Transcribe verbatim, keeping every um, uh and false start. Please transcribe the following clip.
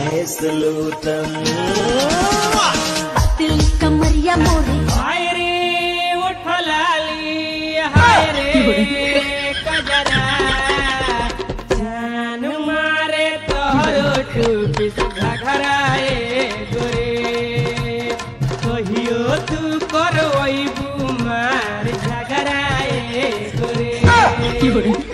सलूतम दिल कमरिया मोरे हाय रे उठ लाली हाय रे कजरा जान मारे तोहरो टूपी घराए गोरे कहियो तू करवई बुमार झगड़ाए गोरे।